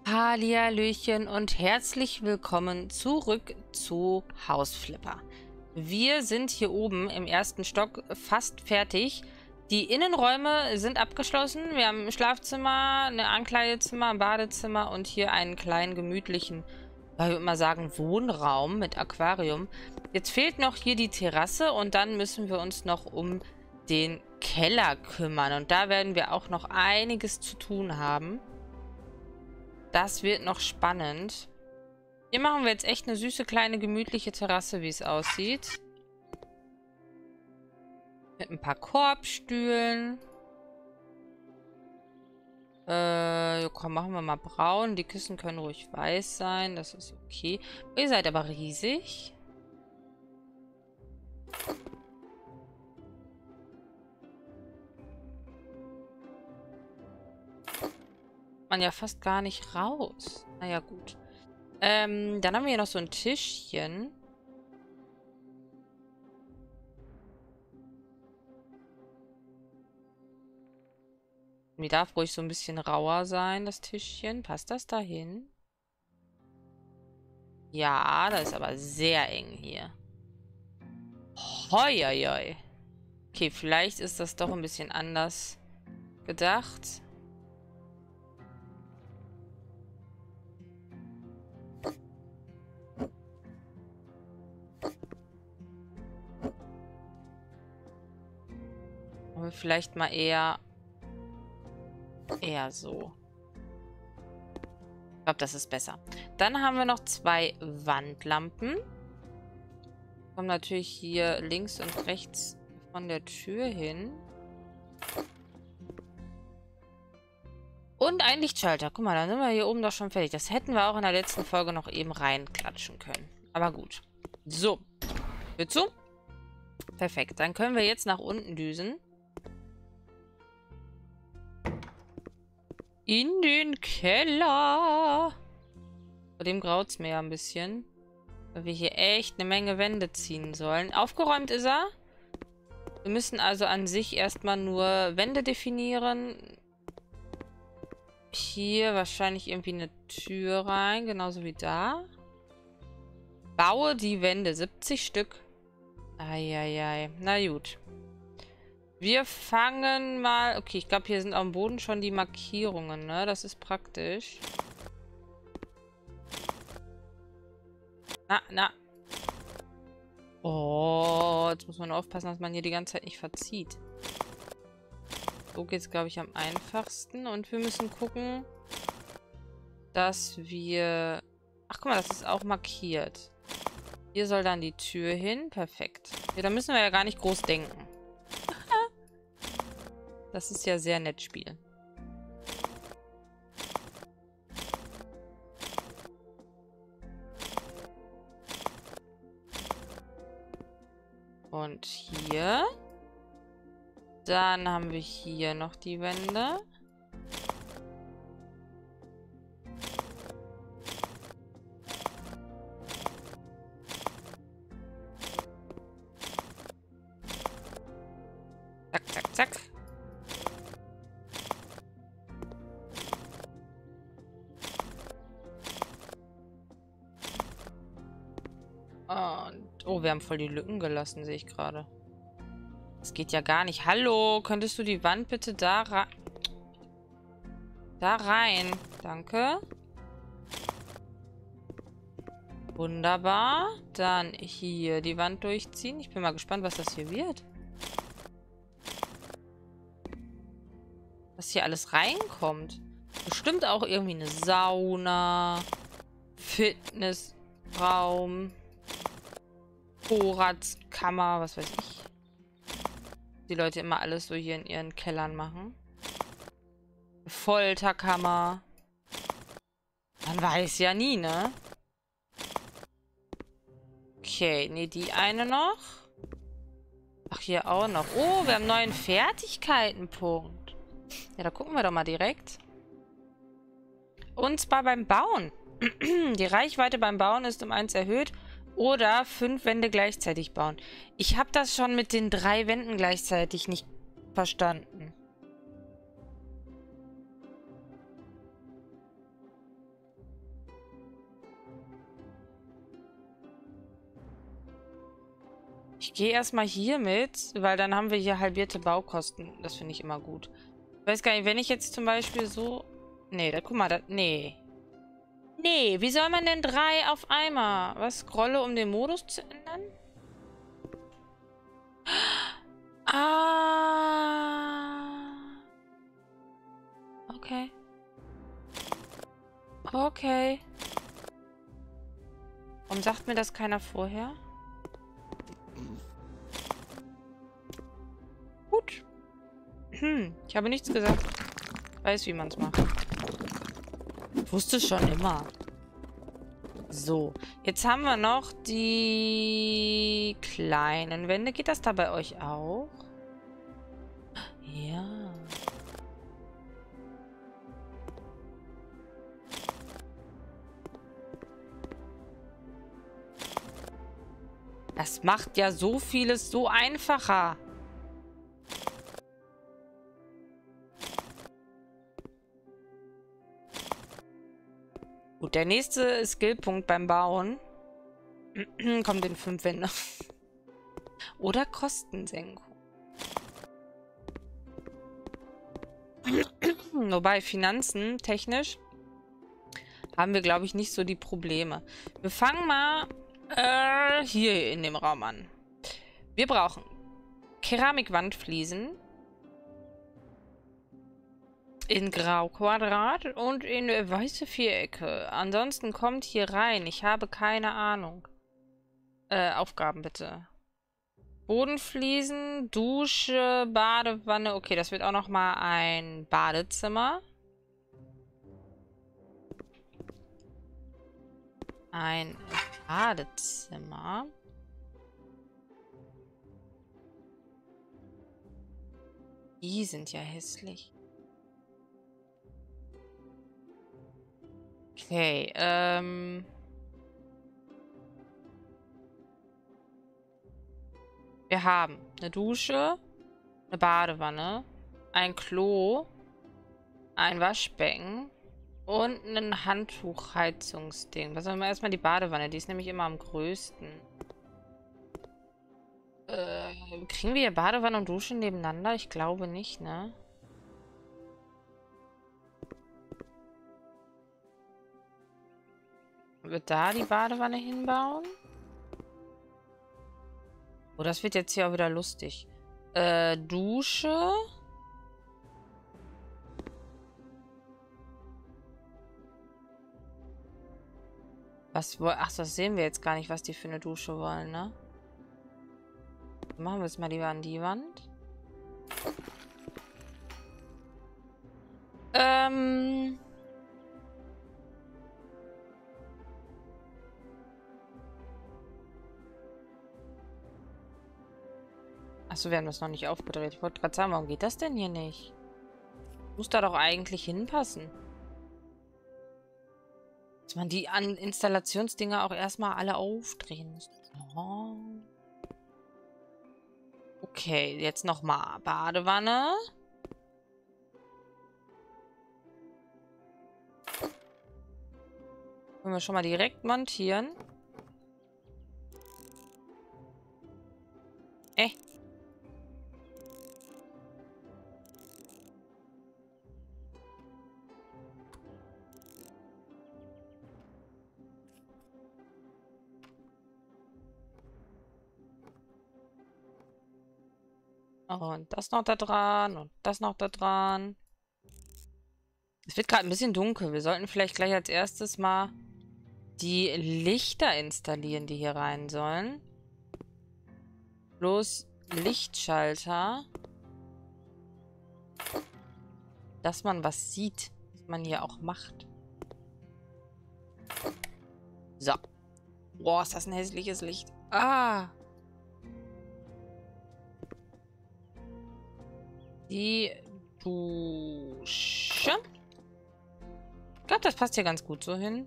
Hallihallöchen und herzlich willkommen zurück zu Hausflipper. Wir sind hier oben im ersten Stock fast fertig. Die Innenräume sind abgeschlossen. Wir haben ein Schlafzimmer, ein Ankleidezimmer, ein Badezimmer und hier einen kleinen gemütlichen, ich würde mal sagen, Wohnraum mit Aquarium. Jetzt fehlt noch hier die Terrasse und dann müssen wir uns noch um den Keller kümmern. Und da werden wir auch noch einiges zu tun haben. Das wird noch spannend. Hier machen wir jetzt echt eine süße, kleine, gemütliche Terrasse, wie es aussieht. Mit ein paar Korbstühlen. Komm, machen wir mal braun. Die Kissen können ruhig weiß sein. Das ist okay. Ihr seid aber riesig. Man ja fast gar nicht raus. Naja, gut. Dann haben wir hier noch so ein Tischchen. Die darf ruhig so ein bisschen rauer sein, das Tischchen. Passt das dahin? Ja, das ist aber sehr eng hier. Hoi, hoi, hoi. Okay, vielleicht ist das doch ein bisschen anders gedacht. Aber vielleicht mal eher so. Ich glaube, das ist besser. Dann haben wir noch zwei Wandlampen. Kommen natürlich hier links und rechts von der Tür hin. Und ein Lichtschalter. Guck mal, dann sind wir hier oben doch schon fertig. Das hätten wir auch in der letzten Folge noch eben reinklatschen können. Aber gut. So. Hör zu. Perfekt. Dann können wir jetzt nach unten düsen. In den Keller. Vor dem graut es mir ja ein bisschen. Weil wir hier echt eine Menge Wände ziehen sollen. Aufgeräumt ist er. Wir müssen also an sich erstmal nur Wände definieren. Hier wahrscheinlich irgendwie eine Tür rein. Genauso wie da. Baue die Wände. 70 Stück. Eieiei. Na gut. Wir fangen mal... Okay, ich glaube, hier sind am Boden schon die Markierungen, ne? Das ist praktisch. Na. Oh, jetzt muss man nur aufpassen, dass man hier die ganze Zeit nicht verzieht. So geht es, glaube ich, am einfachsten. Und wir müssen gucken, dass wir... Ach, guck mal, das ist auch markiert. Hier soll dann die Tür hin. Perfekt. Ja, da müssen wir ja gar nicht groß denken. Das ist ja sehr nett, Spiel. Und hier. Dann haben wir hier noch die Wände. Zack, zack, zack. Und, oh, wir haben voll die Lücken gelassen, sehe ich gerade. Das geht ja gar nicht. Hallo, könntest du die Wand bitte da rein? Danke. Wunderbar. Dann hier die Wand durchziehen. Ich bin mal gespannt, was das hier wird. Was hier alles reinkommt. Bestimmt auch irgendwie eine Sauna. Fitnessraum. Vorratskammer, was weiß ich. Die Leute immer alles so hier in ihren Kellern machen. Folterkammer. Man weiß ja nie, ne? Okay, nee, die eine noch. Ach, hier auch noch. Oh, wir haben einen neuen Fertigkeitenpunkt. Ja, da gucken wir doch mal direkt. Und zwar beim Bauen. Die Reichweite beim Bauen ist um 1 erhöht. Oder 5 Wände gleichzeitig bauen. Ich habe das schon mit den 3 Wänden gleichzeitig nicht verstanden. Ich gehe erstmal hier mit, weil dann haben wir hier halbierte Baukosten. Das finde ich immer gut. Ich weiß gar nicht, wenn ich jetzt zum Beispiel so... Nee, da, guck mal, da, nee. Nee, wie soll man denn 3 auf einmal? Was, scrolle, um den Modus zu ändern? Ah. Okay. Okay. Warum sagt mir das keiner vorher? Gut. Ich habe nichts gesagt. Weiß, wie man es macht. Ich wusste es schon immer. So. Jetzt haben wir noch die kleinen Wände. Geht das da bei euch auch? Ja. Das macht ja so vieles so einfacher. Gut, der nächste Skillpunkt beim Bauen kommt in 5 Wände. Oder Kostensenkung. Wobei, Finanzen, technisch, haben wir, glaube ich, nicht so die Probleme. Wir fangen mal hier in dem Raum an. Wir brauchen Keramikwandfliesen in Grau Quadrat und in weiße Vierecke. Ansonsten kommt hier rein. Ich habe keine Ahnung. Aufgaben bitte. Bodenfliesen, Dusche, Badewanne. Okay, das wird auch noch mal ein Badezimmer. Ein Badezimmer. Die sind ja hässlich. Okay, wir haben eine Dusche, eine Badewanne, ein Klo, ein Waschbecken und ein Handtuchheizungsding. Was haben wir erstmal die Badewanne? Die ist nämlich immer am größten. Kriegen wir hier Badewanne und Dusche nebeneinander? Ich glaube nicht, ne? Wird da die Badewanne hinbauen? Oh, das wird jetzt hier auch wieder lustig. Dusche. Ach, das sehen wir jetzt gar nicht, was die für eine Dusche wollen, ne? Machen wir es mal lieber an die Wand. Achso, wir haben das noch nicht aufgedreht. Ich wollte gerade sagen, warum geht das denn hier nicht? Muss da doch eigentlich hinpassen. Dass man die Installationsdinger auch erstmal alle aufdrehen muss. Oh. Okay, jetzt nochmal Badewanne. Können wir schon mal direkt montieren. Und das noch da dran und das noch da dran. Es wird gerade ein bisschen dunkel. Wir sollten vielleicht gleich als erstes mal die Lichter installieren, die hier rein sollen. Bloß Lichtschalter. Dass man was sieht, was man hier auch macht. So. Boah, ist das ein hässliches Licht. Ah. Die Dusche. Ich glaube, das passt hier ganz gut so hin.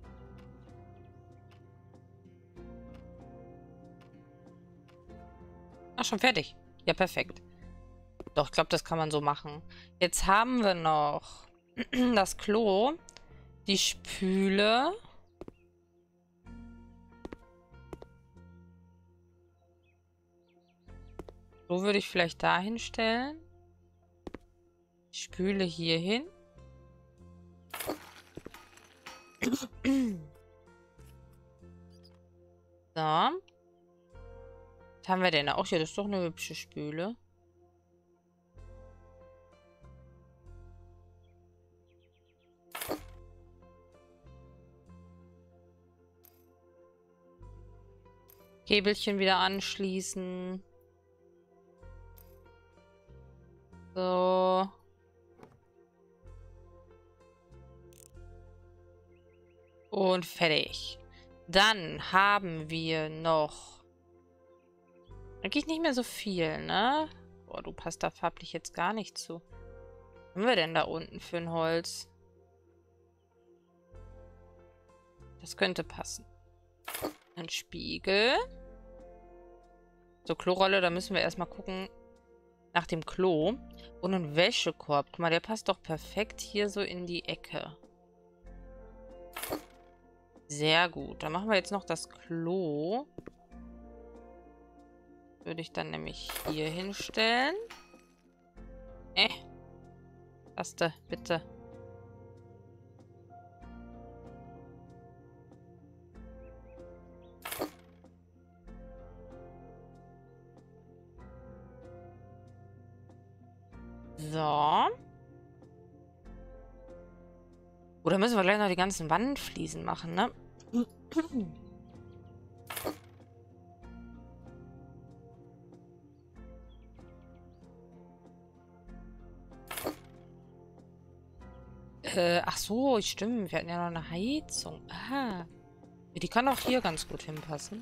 Ach, schon fertig. Ja, perfekt. Doch, ich glaube, das kann man so machen. Jetzt haben wir noch das Klo, die Spüle. So würde ich vielleicht da hinstellen. Spüle hier hin. So. Was haben wir denn? Auch hier, das ist doch eine hübsche Spüle. Käbelchen wieder anschließen. So. Und fertig. Dann haben wir noch... Eigentlich nicht mehr so viel, ne? Boah, du passt da farblich jetzt gar nicht zu. Was haben wir denn da unten für ein Holz? Das könnte passen. Ein Spiegel. So, Klorolle, da müssen wir erstmal gucken nach dem Klo. Und ein Wäschekorb. Guck mal, der passt doch perfekt hier so in die Ecke. Sehr gut. Dann machen wir jetzt noch das Klo. Würde ich dann nämlich hier hinstellen. Taste, bitte. So. Oder müssen wir gleich noch die ganzen Wandfliesen machen, ne? Ach so, stimmt. Wir hatten ja noch eine Heizung. Ah. Ja, die kann auch hier ganz gut hinpassen.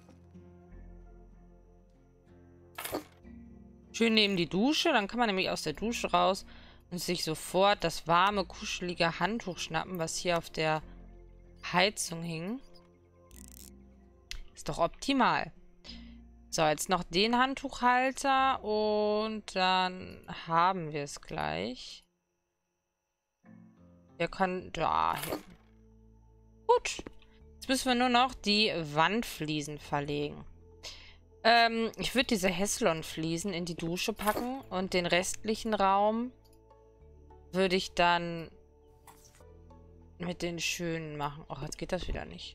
Schön neben die Dusche. Dann kann man nämlich aus der Dusche raus und sich sofort das warme, kuschelige Handtuch schnappen, was hier auf der Heizung hing. Ist doch optimal. So, jetzt noch den Handtuchhalter und dann haben wir es gleich. Der kann dahin. Gut. Jetzt müssen wir nur noch die Wandfliesen verlegen. Ich würde diese Heslon-Fliesen in die Dusche packen und den restlichen Raum würde ich dann mit den schönen machen. Oh, jetzt geht das wieder nicht.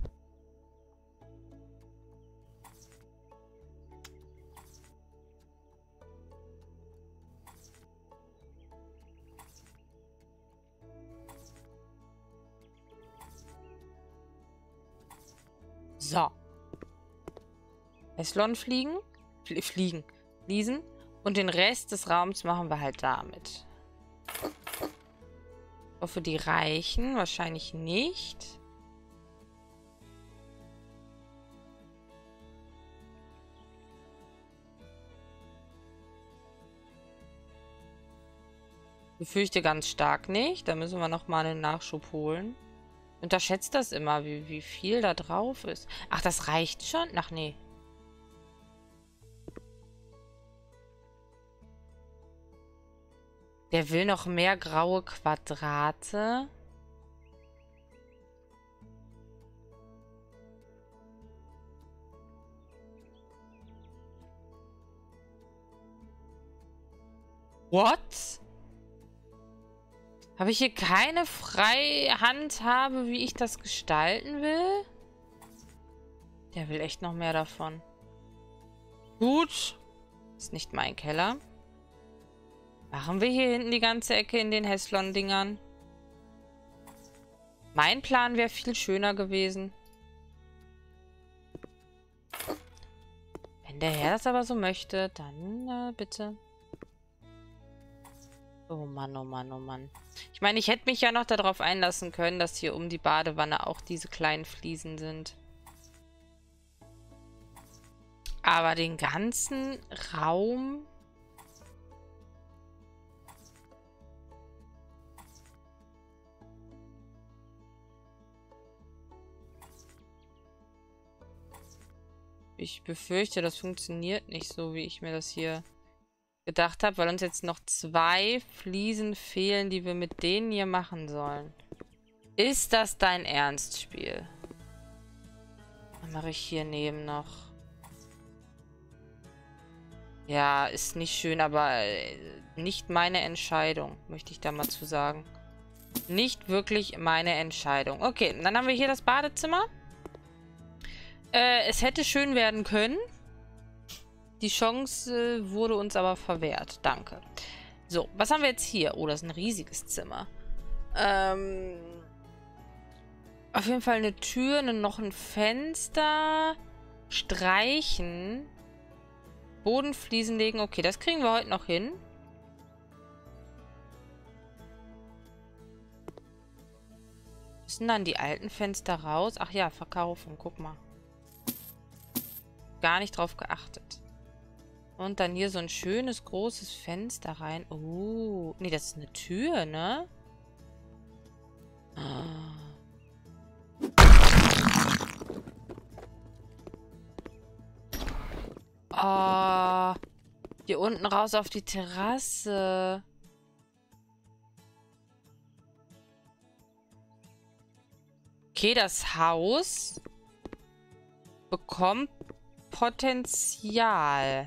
So. Heslon fliegen. Fliesen. Und den Rest des Raums machen wir halt damit. Ich hoffe, die reichen. Wahrscheinlich nicht. Befürchte ganz stark nicht. Da müssen wir nochmal einen Nachschub holen. Unterschätzt das immer, wie viel da drauf ist. Ach, das reicht schon? Ach, nee. Der will noch mehr graue Quadrate. What? Habe ich hier keine Freihandhabe, wie ich das gestalten will? Der will echt noch mehr davon. Gut. Ist nicht mein Keller. Machen wir hier hinten die ganze Ecke in den Heslon-Dingern? Mein Plan wäre viel schöner gewesen. Wenn der Herr das aber so möchte, dann bitte. Oh Mann, oh Mann, oh Mann. Ich meine, ich hätte mich ja noch darauf einlassen können, dass hier um die Badewanne auch diese kleinen Fliesen sind. Aber den ganzen Raum... Ich befürchte, das funktioniert nicht so, wie ich mir das hier gedacht habe, weil uns jetzt noch 2 Fliesen fehlen, die wir mit denen hier machen sollen. Ist das dein Ernstspiel? Dann mache ich hier neben noch Ja, ist nicht schön, aber nicht meine Entscheidung, möchte ich da mal zu sagen. Nicht wirklich meine Entscheidung. Okay, dann haben wir hier das Badezimmer. Es hätte schön werden können. Die Chance wurde uns aber verwehrt. Danke. So, was haben wir jetzt hier? Oh, das ist ein riesiges Zimmer. Auf jeden Fall eine Tür, noch ein Fenster. Streichen. Bodenfliesen legen. Okay, das kriegen wir heute noch hin. Müssen dann die alten Fenster raus? Ach ja, verkaufen. Guck mal. Gar nicht drauf geachtet. Und dann hier so ein schönes, großes Fenster rein. Oh, nee, das ist eine Tür, ne? Oh, hier unten raus auf die Terrasse. Okay, das Haus bekommt Potenzial.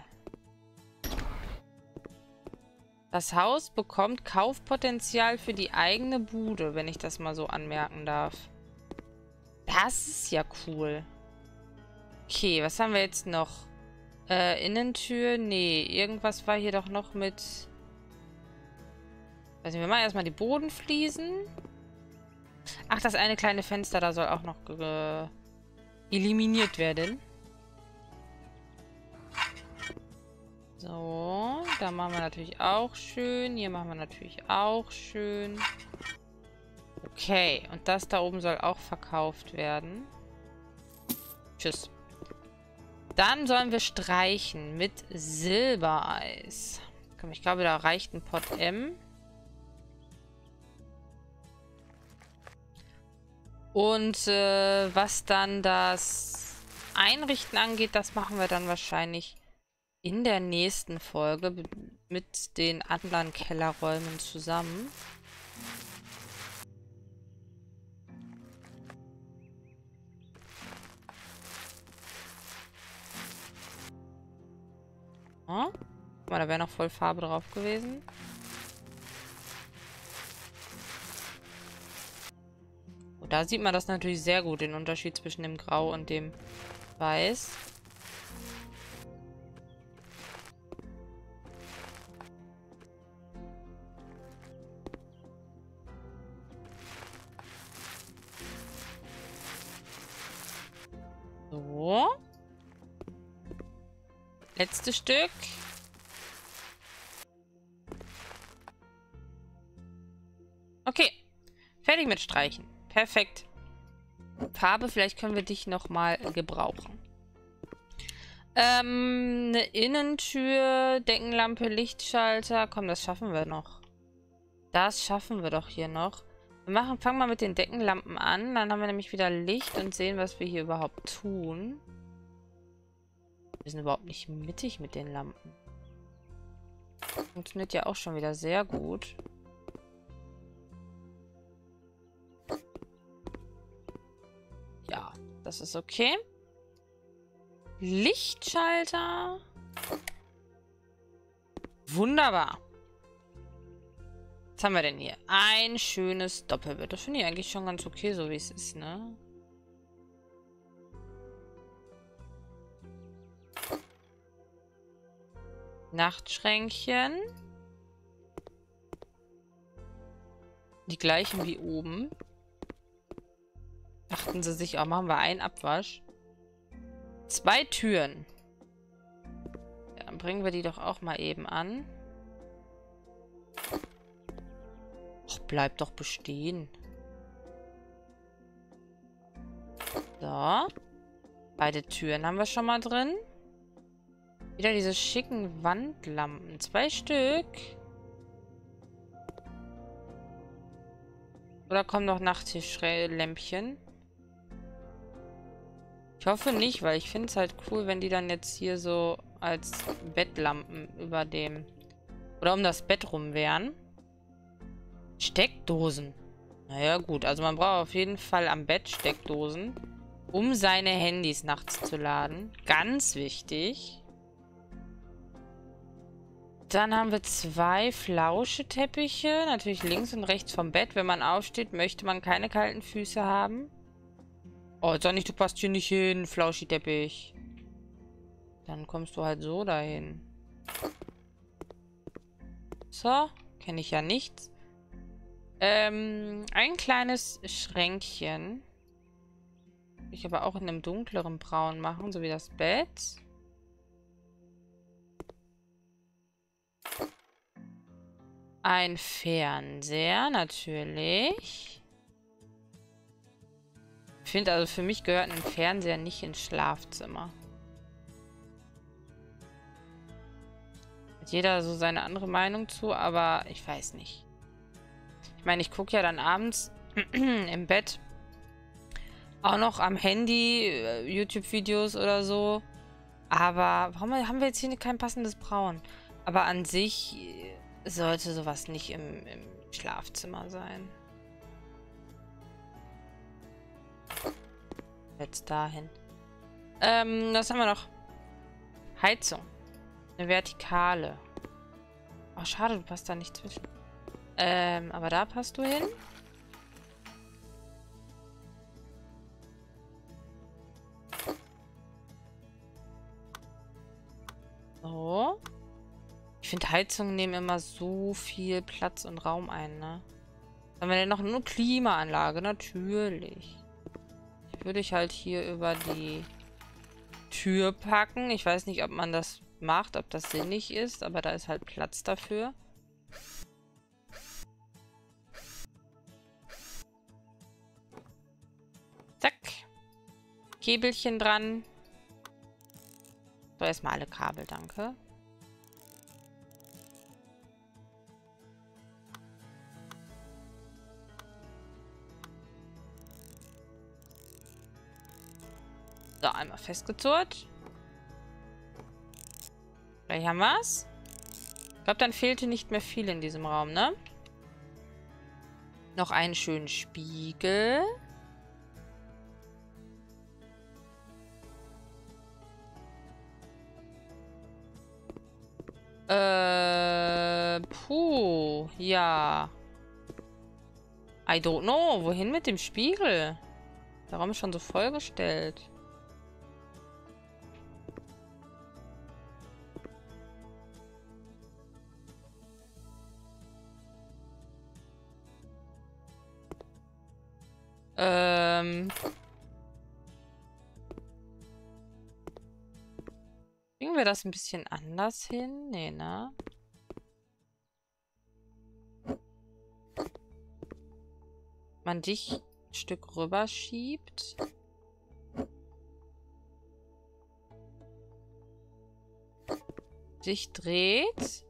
Das Haus bekommt Kaufpotenzial für die eigene Bude, wenn ich das mal so anmerken darf. Das ist ja cool. Okay, was haben wir jetzt noch? Innentür? Nee, irgendwas war hier doch noch mit... Weiß nicht, wir machen erstmal die Bodenfliesen. Ach, das eine kleine Fenster, da soll auch noch eliminiert werden. So, da machen wir natürlich auch schön. Hier machen wir natürlich auch schön. Okay, und das da oben soll auch verkauft werden. Tschüss. Dann sollen wir streichen mit Silbereis. Komm, ich glaube, da reicht ein Pot M. Und was dann das Einrichten angeht, das machen wir dann wahrscheinlich in der nächsten Folge mit den anderen Kellerräumen zusammen. Oh, guck mal, da wäre noch voll Farbe drauf gewesen. Und da sieht man das natürlich sehr gut, den Unterschied zwischen dem Grau und dem Weiß. So. Letztes Stück. Okay. Fertig mit Streichen. Perfekt. Farbe, vielleicht können wir dich nochmal gebrauchen. Eine Innentür, Deckenlampe, Lichtschalter. Komm, das schaffen wir noch. Das schaffen wir doch hier noch. Fangen wir mit den Deckenlampen an. Dann haben wir nämlich wieder Licht und sehen, was wir hier überhaupt tun. Wir sind überhaupt nicht mittig mit den Lampen. Funktioniert ja auch schon wieder sehr gut. Ja, das ist okay. Lichtschalter. Wunderbar. Was haben wir denn hier? Ein schönes Doppelbett. Das finde ich eigentlich schon ganz okay, so wie es ist, ne? Nachtschränkchen. Die gleichen wie oben. Dachten sie sich auch, machen wir einen Abwasch. 2 Türen. Ja, dann bringen wir die doch auch mal eben an. Och, bleib doch bestehen. So. Beide Türen haben wir schon mal drin. Wieder diese schicken Wandlampen. 2 Stück. Oder kommen noch Nachttischlämpchen? Ich hoffe nicht, weil ich finde es halt cool, wenn die dann jetzt hier so als Bettlampen über dem... Oder um das Bett rum wären. Steckdosen. Naja, gut. Also man braucht auf jeden Fall am Bett Steckdosen, um seine Handys nachts zu laden. Ganz wichtig. Dann haben wir 2 Flauscheteppiche. Natürlich links und rechts vom Bett. Wenn man aufsteht, möchte man keine kalten Füße haben. Oh, Sonny, du passt hier nicht hin, Flauschi-Teppich. Dann kommst du halt so dahin. So, kenne ich ja nichts. Ein kleines Schränkchen. Will ich aber auch in einem dunkleren Braun machen, so wie das Bett. Ein Fernseher, natürlich. Ich finde, also für mich gehört ein Fernseher nicht ins Schlafzimmer. Hat jeder so seine andere Meinung zu, aber ich weiß nicht. Ich meine, ich gucke ja dann abends im Bett auch noch am Handy YouTube-Videos oder so. Aber warum haben wir jetzt hier kein passendes Braun? Aber an sich sollte sowas nicht im Schlafzimmer sein. Jetzt dahin. Was haben wir noch? Heizung. Eine vertikale. Oh, schade, du passt da nicht zwischen. Aber da passt du hin. So. Ich finde, Heizungen nehmen immer so viel Platz und Raum ein, ne? Haben wir denn noch eine Klimaanlage? Natürlich. Die würde ich halt hier über die Tür packen. Ich weiß nicht, ob man das macht, ob das sinnig ist, aber da ist halt Platz dafür. Zack. Käbelchen dran. So, erstmal alle Kabel, danke. So, einmal festgezurrt. Gleich haben wir es. Ich glaube, dann fehlte nicht mehr viel in diesem Raum, ne? Noch einen schönen Spiegel. Puh, ja. I don't know. Wohin mit dem Spiegel? Der Raum ist schon so vollgestellt. Kriegen wir das ein bisschen anders hin? Nee, ne? Man dich ein Stück rüber schiebt. Dich dreht.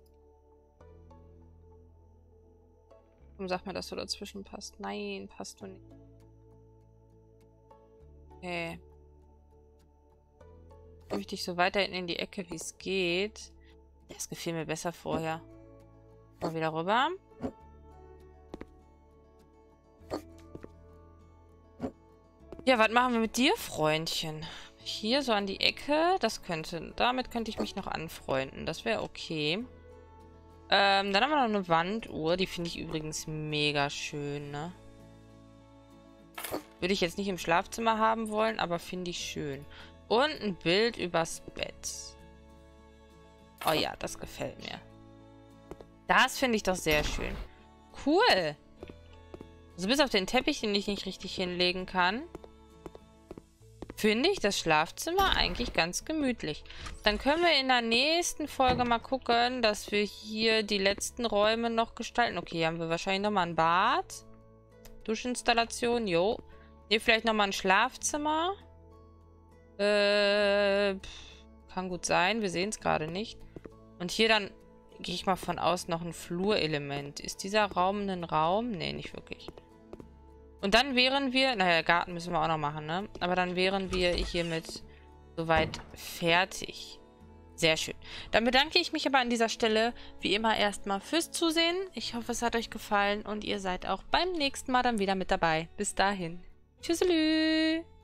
Warum sagt man, dass du dazwischen passt? Nein, passt du nicht. Okay. Nehme ich dich so weiter hinten in die Ecke, wie es geht. Das gefiel mir besser vorher. Mal wieder rüber. Ja, was machen wir mit dir, Freundchen? Hier so an die Ecke. Damit könnte ich mich noch anfreunden. Das wäre okay. Dann haben wir noch eine Wanduhr. Die finde ich übrigens mega schön, ne? Würde ich jetzt nicht im Schlafzimmer haben wollen, aber finde ich schön. Und ein Bild übers Bett. Oh ja, das gefällt mir. Das finde ich doch sehr schön. Cool. Also bis auf den Teppich, den ich nicht richtig hinlegen kann, finde ich das Schlafzimmer eigentlich ganz gemütlich. Dann können wir in der nächsten Folge mal gucken, dass wir hier die letzten Räume noch gestalten. Okay, hier haben wir wahrscheinlich nochmal ein Bad. Duschinstallation, jo. Hier vielleicht nochmal ein Schlafzimmer. Kann gut sein. Wir sehen es gerade nicht. Und hier dann, gehe ich mal von aus, noch ein Flurelement. Ist dieser Raum ein Raum? Nee, nicht wirklich. Und dann wären wir, naja, Garten müssen wir auch noch machen, ne? Aber dann wären wir hiermit soweit fertig. Sehr schön. Dann bedanke ich mich aber an dieser Stelle wie immer erstmal fürs Zusehen. Ich hoffe, es hat euch gefallen und ihr seid auch beim nächsten Mal dann wieder mit dabei. Bis dahin. Tschüsselü!